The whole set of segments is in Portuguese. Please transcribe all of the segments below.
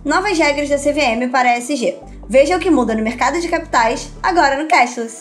Novas regras da CVM para a ESG. Veja o que muda no mercado de capitais, agora no Cashless.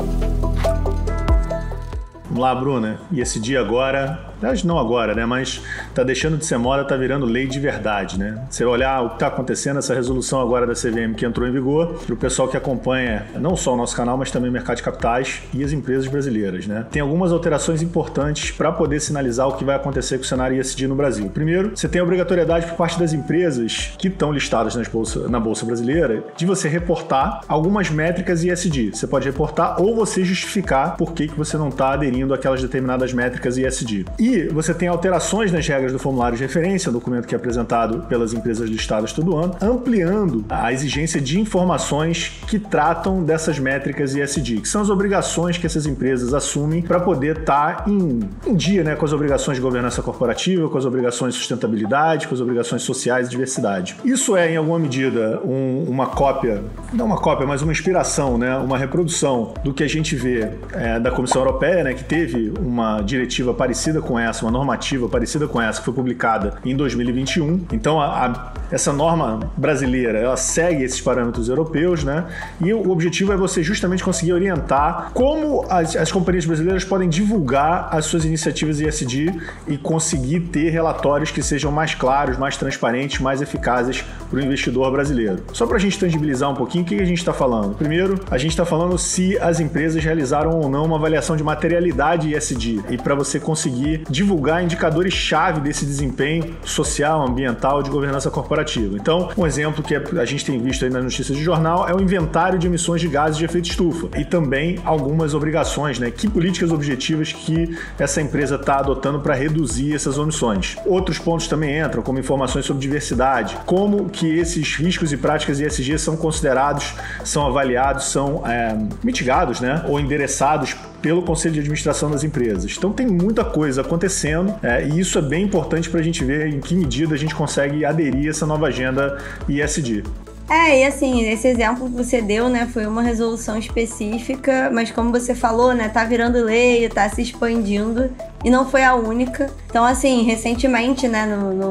Vamos lá, Bruna. E esse dia agora, não agora, né? Mas tá deixando de ser moda, tá virando lei de verdade, né? Você olhar o que tá acontecendo, essa resolução agora da CVM que entrou em vigor, para o pessoal que acompanha não só o nosso canal, mas também o mercado de capitais e as empresas brasileiras, né? Tem algumas alterações importantes para poder sinalizar o que vai acontecer com o cenário ESG no Brasil. Primeiro, você tem a obrigatoriedade por parte das empresas que estão listadas na Bolsa Brasileira de você reportar algumas métricas ESG. Você pode reportar ou você justificar por que você não está aderindo àquelas determinadas métricas ESG. E você tem alterações nas regras do formulário de referência, um documento que é apresentado pelas empresas listadas todo ano, ampliando a exigência de informações que tratam dessas métricas ESG, que são as obrigações que essas empresas assumem para poder estar em dia, né, com as obrigações de governança corporativa, com as obrigações de sustentabilidade, com as obrigações sociais e diversidade. Isso é, em alguma medida, uma cópia, não uma cópia, mas uma inspiração, né, uma reprodução do que a gente vê da Comissão Europeia, né, que teve uma diretiva parecida com essa, uma normativa parecida com essa, que foi publicada em 2021. Então, essa norma brasileira, ela segue esses parâmetros europeus, né? E o objetivo é você justamente conseguir orientar como as companhias brasileiras podem divulgar as suas iniciativas ESG e conseguir ter relatórios que sejam mais claros, mais transparentes, mais eficazes para o investidor brasileiro. Só para a gente tangibilizar um pouquinho, o que a gente está falando? Primeiro, a gente está falando se as empresas realizaram ou não uma avaliação de materialidade ESG, e para você conseguir divulgar indicadores-chave desse desempenho social, ambiental, de governança corporativa. Então, um exemplo que a gente tem visto aí nas notícias de jornal é o inventário de emissões de gases de efeito estufa e também algumas obrigações, né? Que políticas objetivas que essa empresa está adotando para reduzir essas emissões. Outros pontos também entram, como informações sobre diversidade, como que esses riscos e práticas ESG são considerados, são avaliados, são mitigados, né? Ou endereçados pelo Conselho de Administração das empresas. Então tem muita coisa acontecendo e isso é bem importante para a gente ver em que medida a gente consegue aderir a essa nova agenda ESG. E assim, esse exemplo que você deu, né, foi uma resolução específica, mas como você falou, né, tá virando lei, tá se expandindo e não foi a única. Então, assim, recentemente, né,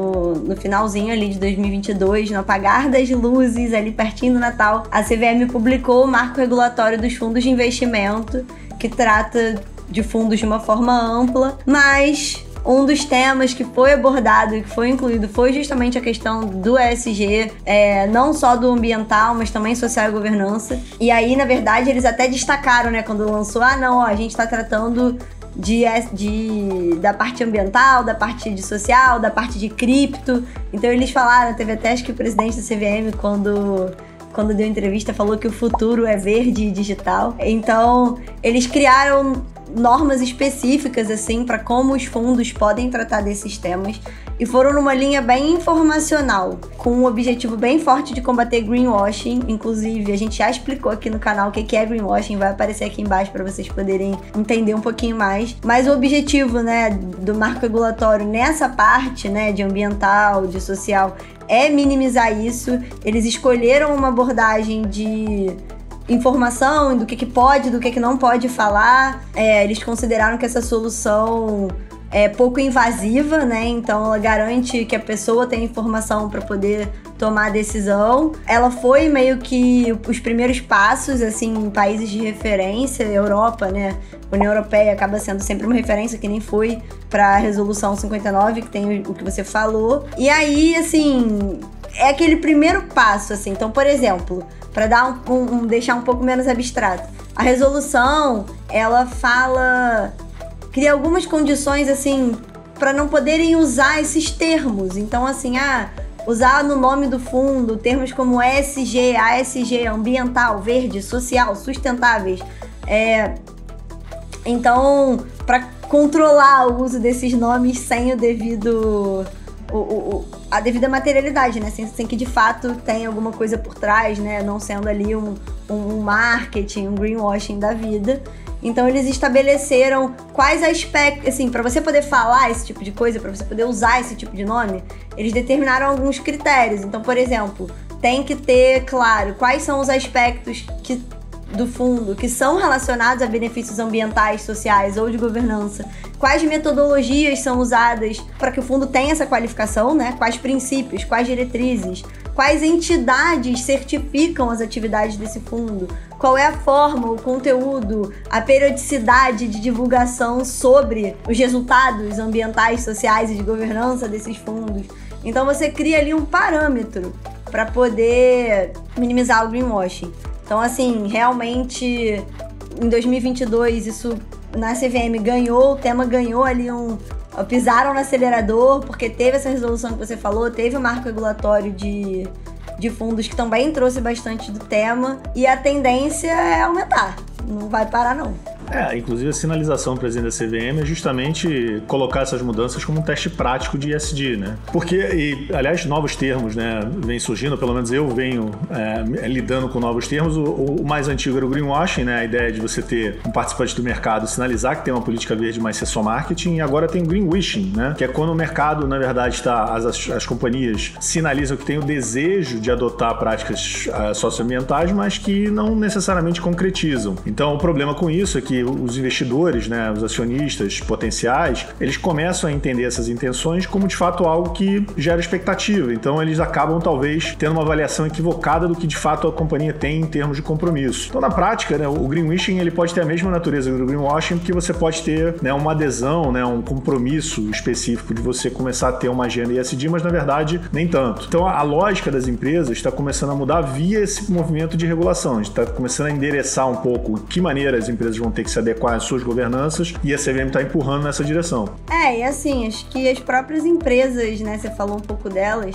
no finalzinho ali de 2022, no apagar das luzes, ali pertinho do Natal, a CVM publicou o marco regulatório dos fundos de investimento, que trata de fundos de uma forma ampla, mas um dos temas que foi abordado e que foi incluído foi justamente a questão do ESG, não só do ambiental, mas também social e governança. E aí, na verdade, eles até destacaram, né, quando lançou, a gente está tratando da parte ambiental, da parte de social, da parte de cripto. Então eles falaram, teve até acho que o presidente da CVM, quando deu entrevista, falou que o futuro é verde e digital. Então, eles criaram normas específicas, assim, para como os fundos podem tratar desses temas e foram numa linha bem informacional, com um objetivo bem forte de combater greenwashing. Inclusive, a gente já explicou aqui no canal o que é greenwashing, vai aparecer aqui embaixo para vocês poderem entender um pouquinho mais. Mas o objetivo, né, do marco regulatório nessa parte, né, de ambiental, de social, é minimizar isso. Eles escolheram uma abordagem de informação do que pode, do que não pode falar. Eles consideraram que essa solução é pouco invasiva, né? Então ela garante que a pessoa tem informação para poder tomar a decisão. Ela foi meio que os primeiros passos, assim, em países de referência, Europa, né? A União Europeia acaba sendo sempre uma referência, que nem foi para a Resolução 59, que tem o que você falou. E aí, assim, é aquele primeiro passo, assim. Então, por exemplo, para dar deixar um pouco menos abstrato, a resolução, ela cria algumas condições, assim, para não poderem usar esses termos. Então, assim, usar no nome do fundo termos como ESG, ASG, ambiental, verde, social, sustentáveis. Então, para controlar o uso desses nomes sem o devido a devida materialidade, né? Sem que de fato tenha alguma coisa por trás, né? Não sendo ali um marketing, um greenwashing da vida. Então eles estabeleceram quais aspectos, assim, para você poder falar esse tipo de coisa, para você poder usar esse tipo de nome, eles determinaram alguns critérios. Então, por exemplo, tem que ter claro quais são os aspectos do fundo que são relacionados a benefícios ambientais, sociais ou de governança, quais metodologias são usadas para que o fundo tenha essa qualificação, né? Quais princípios, quais diretrizes, quais entidades certificam as atividades desse fundo, qual é a forma, o conteúdo, a periodicidade de divulgação sobre os resultados ambientais, sociais e de governança desses fundos. Então você cria ali um parâmetro para poder minimizar o greenwashing. Então, assim, realmente, em 2022, isso na CVM ganhou, o tema ganhou ali pisaram no acelerador, porque teve essa resolução que você falou, teve o marco regulatório de fundos que também trouxe bastante do tema, e a tendência é aumentar, não vai parar não. Inclusive a sinalização do presidente da CVM é justamente colocar essas mudanças como um teste prático de ESG, né? Porque, aliás, novos termos, né, vêm surgindo, pelo menos eu venho lidando com novos termos. O mais antigo era o greenwashing, né? A ideia de você ter um participante do mercado sinalizar que tem uma política verde, mas ser só marketing, e agora tem o greenwishing, né? Que é quando o mercado, na verdade, as companhias sinalizam que tem o desejo de adotar práticas socioambientais, mas que não necessariamente concretizam. Então, o problema com isso é que os investidores, né, os acionistas potenciais, eles começam a entender essas intenções como de fato algo que gera expectativa. Então eles acabam talvez tendo uma avaliação equivocada do que de fato a companhia tem em termos de compromisso. Então na prática, né, o greenwashing ele pode ter a mesma natureza do greenwashing, porque você pode ter, né, uma adesão, né, um compromisso específico de você começar a ter uma agenda ESG, mas na verdade nem tanto. Então a lógica das empresas está começando a mudar via esse movimento de regulação. A gente está começando a endereçar um pouco de que maneira as empresas vão ter que se adequar às suas governanças, e a CVM está empurrando nessa direção. E assim, acho que as próprias empresas, né, você falou um pouco delas,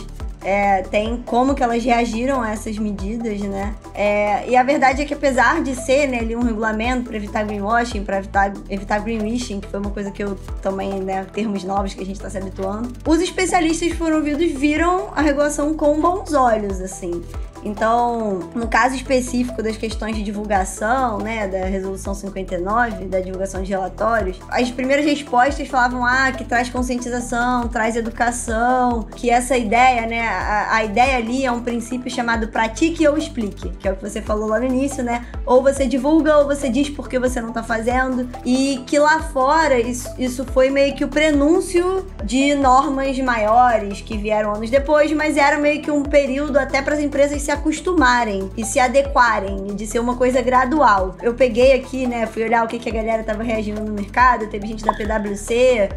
tem como que elas reagiram a essas medidas, né? E a verdade é que apesar de ser, né, ali um regulamento para evitar greenwashing, para evitar greenwashing, que foi uma coisa que eu também, né, termos novos que a gente está se habituando, os especialistas que foram ouvidos viram a regulação com bons olhos, assim. Então, no caso específico das questões de divulgação, né, da Resolução 59, da divulgação de relatórios, as primeiras respostas falavam que traz conscientização, traz educação, que essa ideia, né, a ideia ali é um princípio chamado pratique ou explique, que é o que você falou lá no início, né, ou você divulga ou você diz por que você não tá fazendo, e que lá fora isso foi meio que o prenúncio de normas maiores que vieram anos depois, mas era meio que um período até para as empresas se acostumarem e se adequarem, e de ser uma coisa gradual. Eu peguei aqui, né, fui olhar o que a galera tava reagindo no mercado, teve gente da PwC,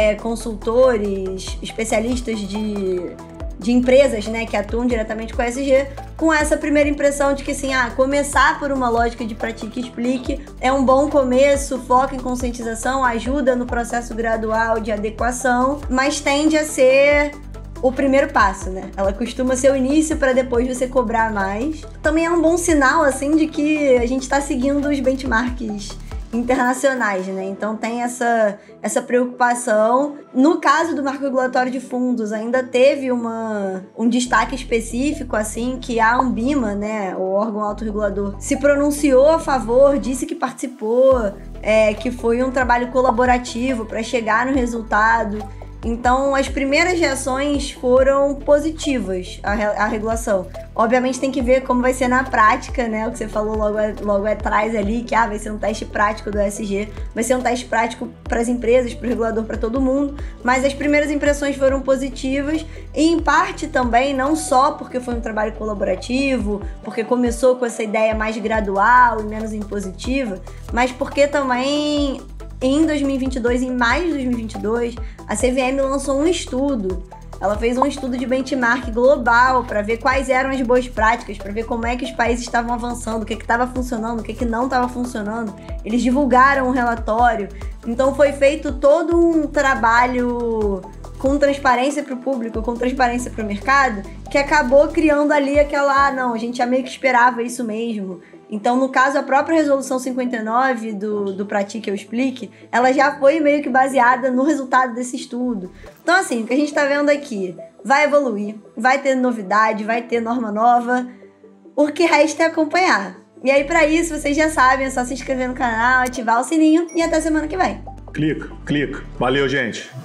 consultores, especialistas de empresas, né, que atuam diretamente com a ESG, com essa primeira impressão de que, assim, começar por uma lógica de pratique e explique é um bom começo, foca em conscientização, ajuda no processo gradual de adequação, mas tende a ser o primeiro passo, né? Ela costuma ser o início para depois você cobrar mais. Também é um bom sinal, assim, de que a gente está seguindo os benchmarks internacionais, né? Então tem essa preocupação. No caso do marco regulatório de fundos, ainda teve um destaque específico, assim, que a Anbima, né, o órgão autorregulador, se pronunciou a favor, disse que participou, que foi um trabalho colaborativo para chegar no resultado. Então, as primeiras reações foram positivas à regulação. Obviamente, tem que ver como vai ser na prática, né? O que você falou logo atrás ali, que vai ser um teste prático do ESG, vai ser um teste prático para as empresas, para o regulador, para todo mundo. Mas as primeiras impressões foram positivas e, em parte, também, não só porque foi um trabalho colaborativo, porque começou com essa ideia mais gradual e menos impositiva, mas porque também, em 2022, em maio de 2022, a CVM lançou um estudo. Ela fez um estudo de benchmark global para ver quais eram as boas práticas, para ver como é que os países estavam avançando, o que estava funcionando, o que não estava funcionando. Eles divulgaram um relatório. Então foi feito todo um trabalho com transparência para o público, com transparência para o mercado, que acabou criando ali aquela, não, a gente já meio que esperava isso mesmo. Então, no caso, a própria Resolução 59 do Pratique ou Explique, ela já foi meio que baseada no resultado desse estudo. Então, assim, o que a gente está vendo aqui vai evoluir, vai ter novidade, vai ter norma nova. O que resta é acompanhar. E aí, para isso, vocês já sabem, é só se inscrever no canal, ativar o sininho e até semana que vem. Clica. Valeu, gente.